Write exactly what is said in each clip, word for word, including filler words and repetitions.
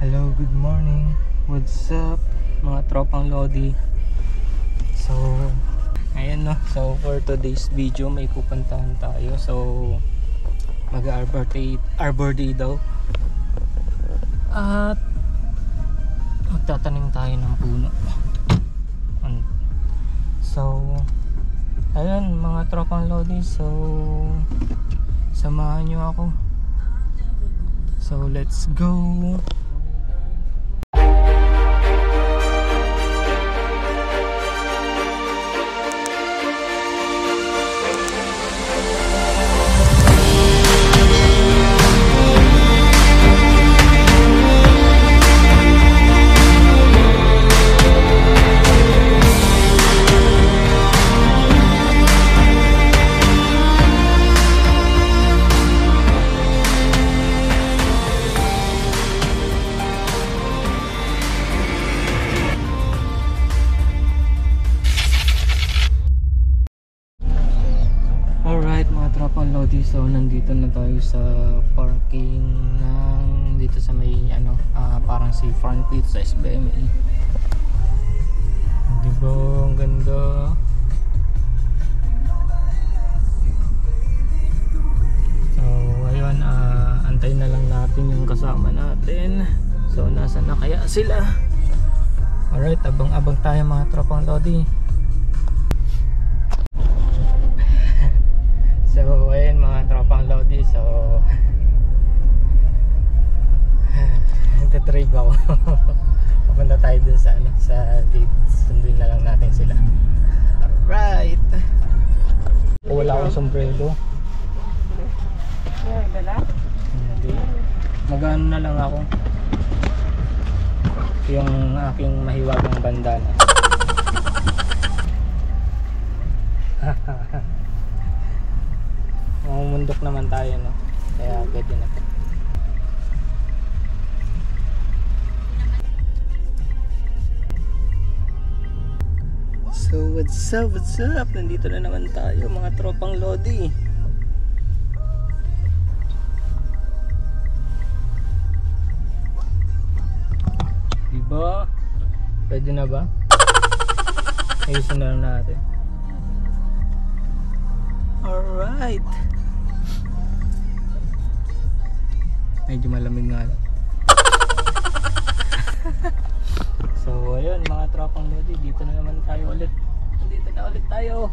Hello, good morning. What's up mga tropang Lodi? So, ayan no. So, for today's video may pupuntahan tayo. So, mag-Arbor Day, Arbor Day daw. At magtatanim tayo ng puno. So, ayun mga tropang Lodi. So, samahan nyo ako. So, let's go. So nandito na tayo sa parking ng dito sa may ano uh, parang si front pit sa S B M A. Diba ang ganda. So ayun, uh, antayin na lang natin yung kasama natin. So nasa na kaya sila? Alright, abang-abang tayo mga tropang Lodi. So ayun mga tropang Lodi, so nagtatrive ako. Papunta tayo dun sa ano, sa gate. Sunduin na lang natin sila. Alright. Wala akong sombrero. Hindi. Mag-ano na lang ako, yung aking mahiwagang bandana. Mamumundok naman tayo, no? Kaya pwede na. So what's up, what's up? Nandito na naman tayo mga tropang Lodi. Diba? Pwede na ba? Ayusin na lang natin. Alright. Medyo malamig nga lang. So ayun mga tropang Lodi, dito na naman tayo ulit. Dito na ulit tayo.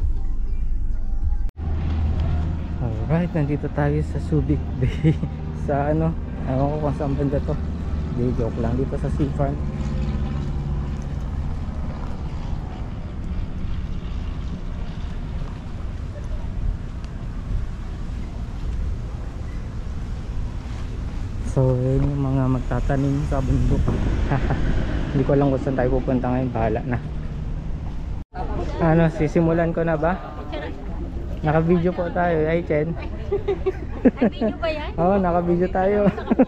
Alright, nandito tayo sa Subic Bay. Sa ano, ewan ko kung saan banda to. Hindi, joke lang, dito sa Seafront. So yun yung mga magtatanim sa bundok. Hindi ko alam kung saan tayo pupunta ngayon, bahala na. Ano, sisimulan ko na ba? Naka-video po tayo, ay Chen. Naka-video ba yan? Oo, naka-video tayo.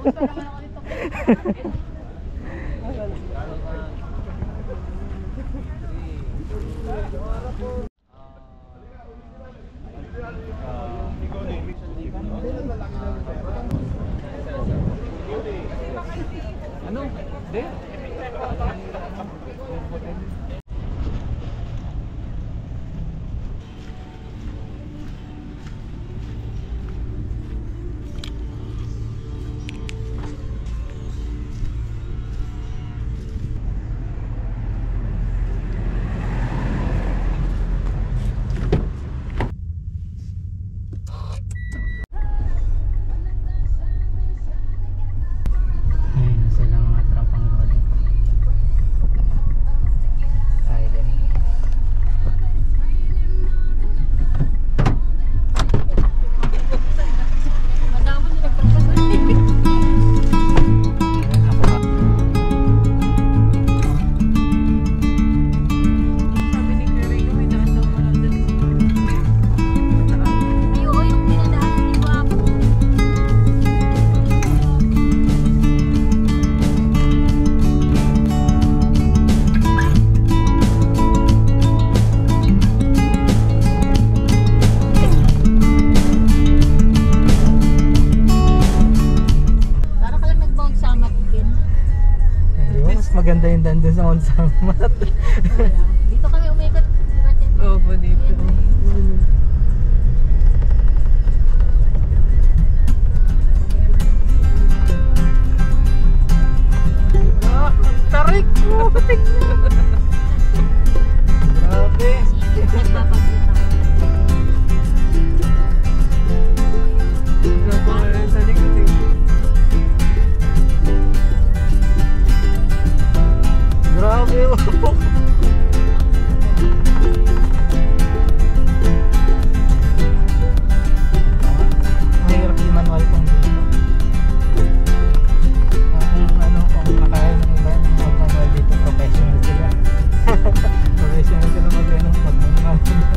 Ano? De? maganda yung daan doon sa Mount Samat. Dito kami umikot. Oo po dito. Hmm. Ah, ang tarik ko! Grabe! Nagpapagkita. Grabe sa likod eh. Grabe! Mahirap di manual kung dito. Ah, Kung ano, kung makaya ng iba yung mag-manual dito, professional sila. Professional sila mag-ano, mag-manual.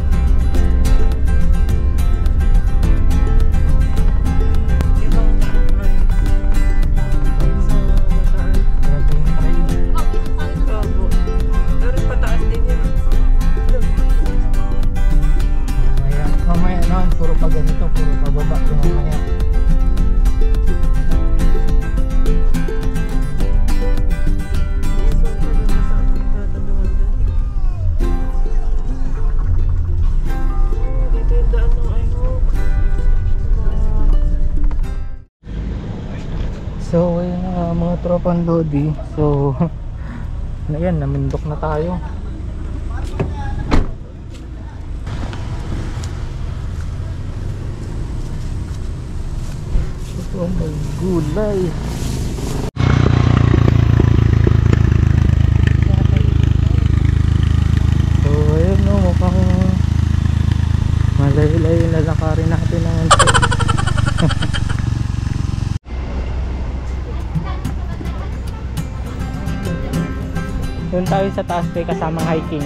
Ibang taon. Sa mataan. Grabe yung trail. Opo. Pero pataas din yan. Mamaya, mamaya naman, puro pa ganito, puro pababa yung mamaya. So, talaga sa ating tatanungan din. Dito yung daan ng I hope. So, ayun na mga tropang Lodi. So, ayan, namindok na tayo. Ito ang may gulay. So, ayun no, mukhang malayo-layo na lakarin natin ng unti. Doon tayo sa taas kay kasamang hiking.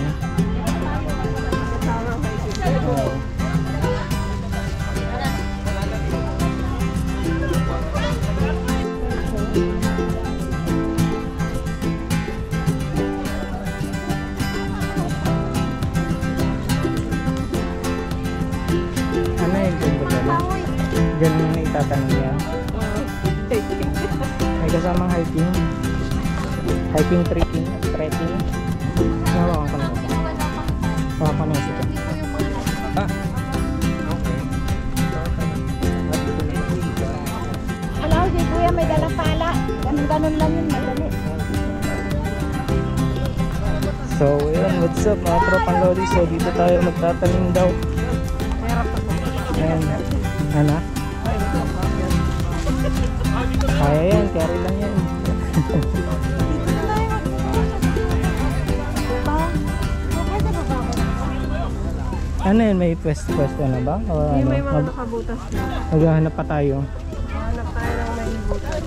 Oo. Ano yung ganda gano'n? Ganun na itatanong yan. May kasamang hiking. Hiking, trekking, trekking. Nawakan ko na ito. Nawakan ko na ito. Ah, okay. Hello, si Kuya may dalang pala. Ganun-ganun lang yun, madali. So, yun, what's up mga tropang Lodi? So, dito tayo magtatanim daw. Ayan. Ano? Kaya yan, carry lang yan. Ano yun, may pwesto pwesto na ba? O Hindi, ano? may mga Mag- nakabutas na. maghahanap pa tayo. Hanap tayo ng may butas.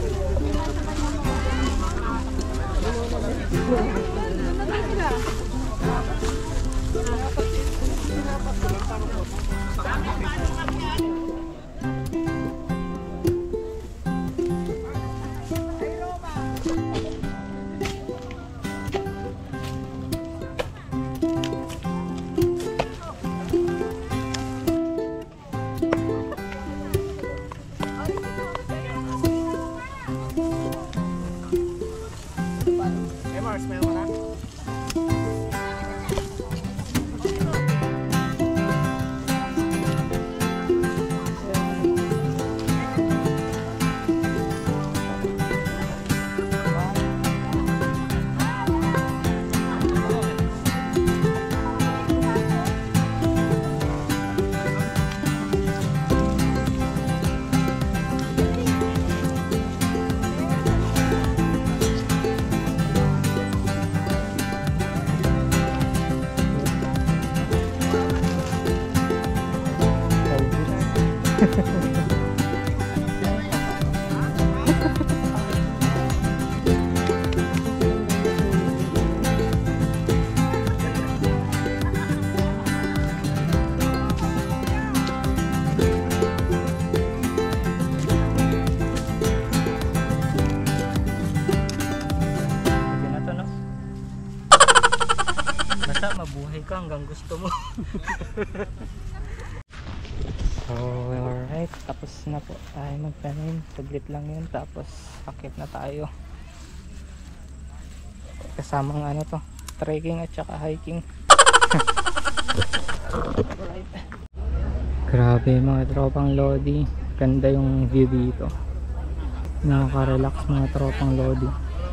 mabuhay ka hanggang gusto mo. So alright, tapos na po tayo magtanim. Saglit lang yun, tapos akit na tayo. kasamang ano to, trekking at saka hiking. Grabe mga tropang Lodi, ganda yung view dito, nakaka-relax mga tropang Lodi.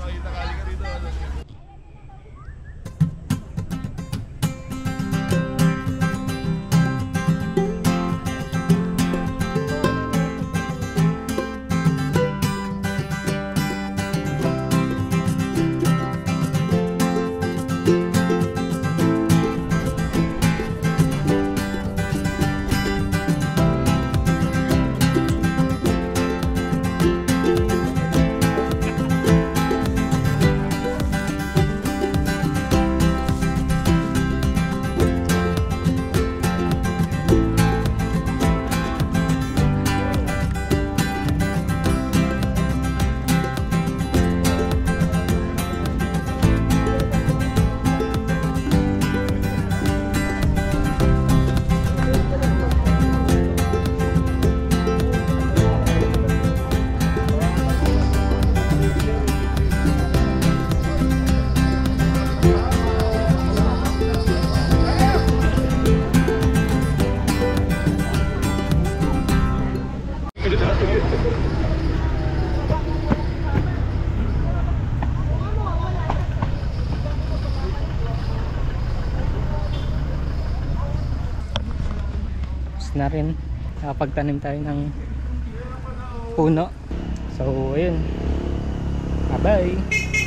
Na rin, nakapagtanim tayo ng puno. So ayun, bye bye.